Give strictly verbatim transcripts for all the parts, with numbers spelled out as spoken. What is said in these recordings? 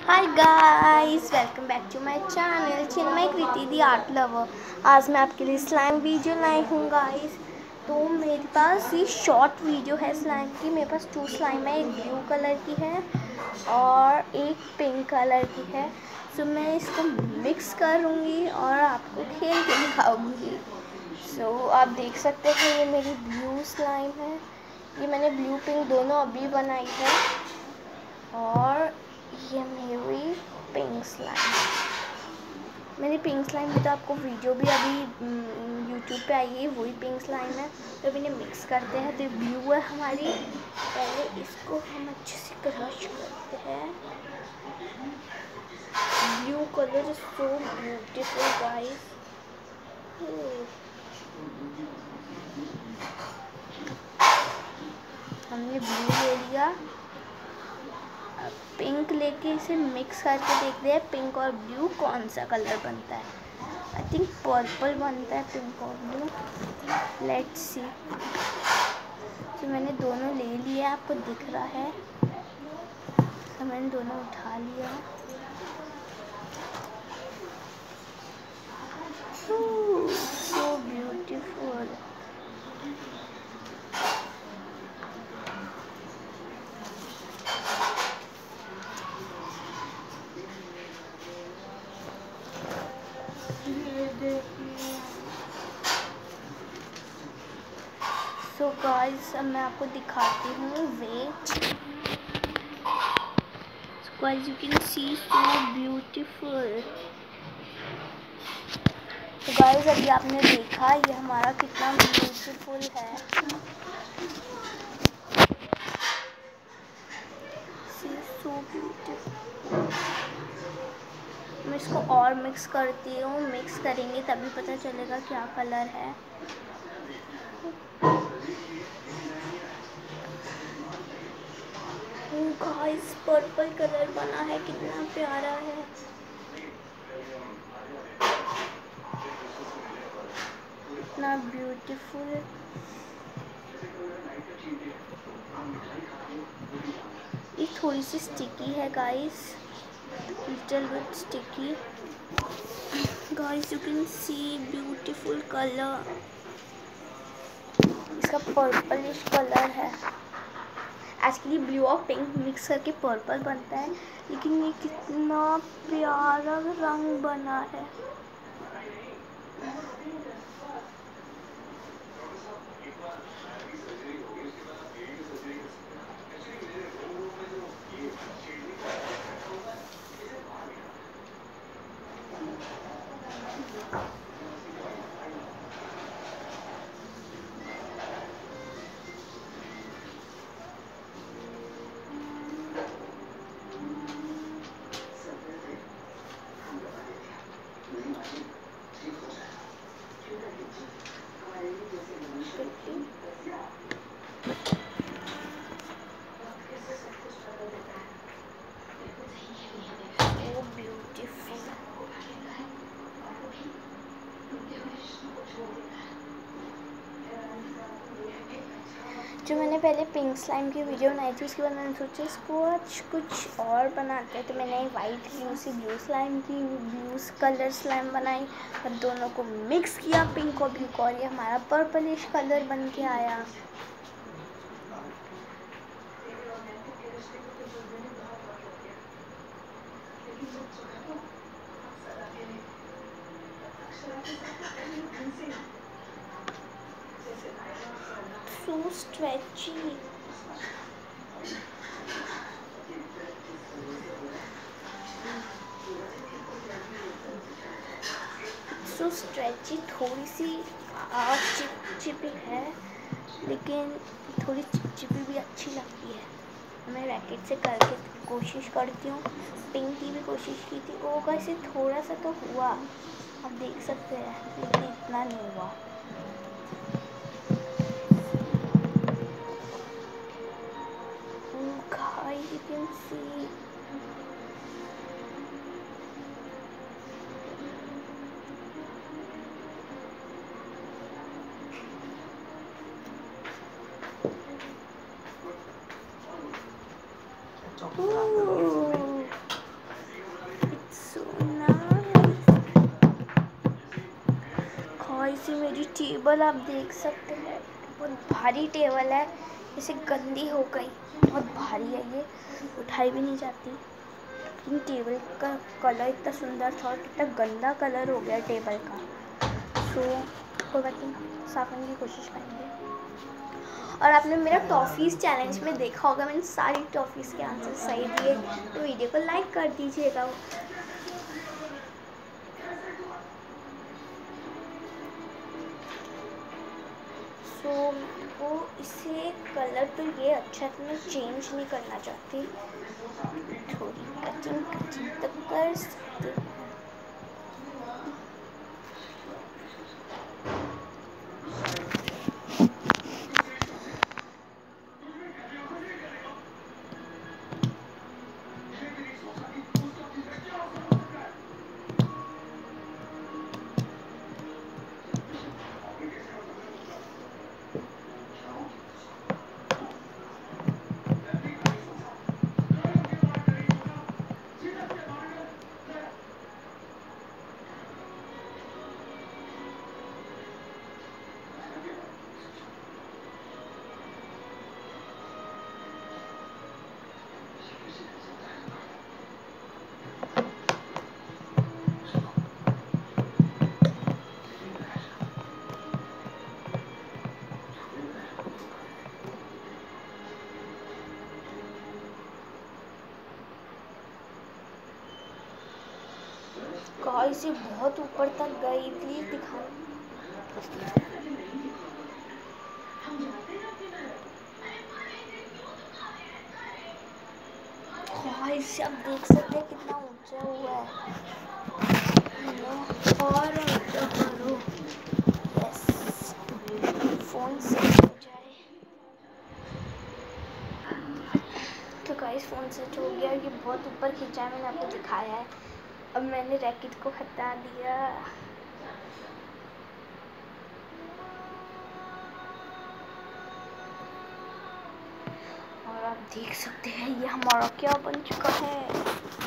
Hi guys, welcome back to my channel Chinmay Kriti the art lover. आज मैं आपके लिए स्लाइम वीडियो लाई हूँ गाइस। तो मेरे पास ये शॉर्ट वीडियो है स्लाइम की। मेरे पास टू स्लाइम है, एक ब्लू कलर की है और एक पिंक कलर की है। सो मैं इसको मिक्स करूँगी और आपको खेल के दिखाऊँगी। सो आप देख सकते हैं ये मेरी ब्लू स्लाइम है। ये मैंने ब्लू पिंक दोनों अभी बनाई है और ये मेरी पिंक स्लाइम। मेरी पिंक स्लाइम की तो आपको वीडियो भी अभी यूट्यूब पे आई है, वही पिंक स्लाइम है। तो अभी इन्हें मिक्स करते हैं। तो ब्लू है हमारी, पहले इसको हम अच्छे से क्रश करते हैं। Blue colour is so beautiful guys. हमने ब्लू ले लिया, पिंक लेके इसे मिक्स करके देखते हैं पिंक और ब्लू कौन सा कलर बनता है। आई थिंक पर्पल बनता है पिंक और ब्लू। Let's see. तो मैंने दोनों ले लिया, आपको दिख रहा है। तो मैंने दोनों उठा लिया। So beautiful. सो गाइस, अब मैं आपको दिखाती हूँ। Wait, guys you can see so beautiful. तो गाइस अभी आपने देखा ये हमारा कितना ब्यूटीफुल है। See so beautiful. मैं इसको और मिक्स करती हूँ। मिक्स करेंगे तभी पता चलेगा क्या कलर है। गाइस पर्पल कलर बना है, कितना प्यारा है। इतना ब्यूटीफुल। ये थोड़ी सी स्टिकी है guys, little bit sticky. Guys you can see beautiful colour. इसका पर्पलिश कलर है। एक्चुअली ब्लू और पिंक मिक्स करके पर्पल बनता है, लेकिन ये कितना प्यारा रंग बना है। जो मैंने पहले पिंक स्लाइम की वीडियो बनाई थी, उसके बाद मैंने सोचा इसको आज कुछ और बनाते हैं। तो मैंने वाइट ब्लू से ब्लू स्लाइम की ब्लू कलर स्लाइम बनाई और दोनों को मिक्स किया, पिंक और ब्लू को, और ये हमारा पर्पलिश कलर बन के आया। So stretchy. So stretchy, थोड़ी सी चिपचिपी है, लेकिन थोड़ी चिपचिपी भी अच्छी लगती है। मैं रैकेट से करके कोशिश करती हूँ। पिंक की भी कोशिश की थी, वो कैसे थोड़ा सा तो हुआ, आप देख सकते हैं, लेकिन इतना नहीं हुआ। Guys, you can see. Ooh. ये मेरी टेबल आप देख सकते हैं, बहुत भारी टेबल है, इसे गंदी हो गई, बहुत भारी है, ये उठाई भी नहीं जाती। इन टेबल का कलर इतना सुंदर था और कितना गंदा कलर हो गया टेबल का। सो कोई बात नहीं, साफ करने की कोशिश करेंगे। और आपने मेरा टॉफ़ीज़ चैलेंज में देखा होगा, मैंने सारी टॉफ़ीज़ के आंसर सही दिए, तो वीडियो को लाइक कर दीजिएगा। सो वो इसे कलर तो ये अच्छा है, मैं चेंज नहीं करना चाहती, थोड़ी कटिंग कटिंग तो कर सकते हैं। गाइस ये बहुत ऊपर तक गई, प्लीज दिखा। गाइस आप देख सकते हैं कितना ऊंचा हुआ है, और ऊंचा करो। यस, फोन से हो जाए। तो गाइस फोन सेट हो गया, ये बहुत ऊपर खींचा है, मैंने आपको दिखाया है। अब मैंने रैकेट को हटा दिया। और आप देख सकते हैं ये हमारा क्या बन चुका है।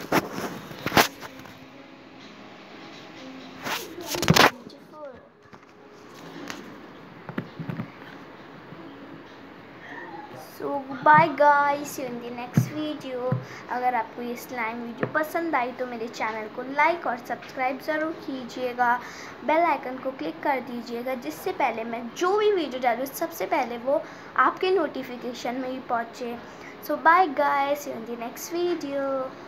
So bye guys, see you in the next video. अगर आपको ये स्लाइम वीडियो पसंद आई तो मेरे चैनल को लाइक और सब्सक्राइब ज़रूर कीजिएगा, बेल आइकन को क्लिक कर दीजिएगा, जिससे पहले मैं जो भी वीडियो डालूँ सबसे पहले वो आपके नोटिफिकेशन में ही पहुँचे। So bye guys, see you in the next video.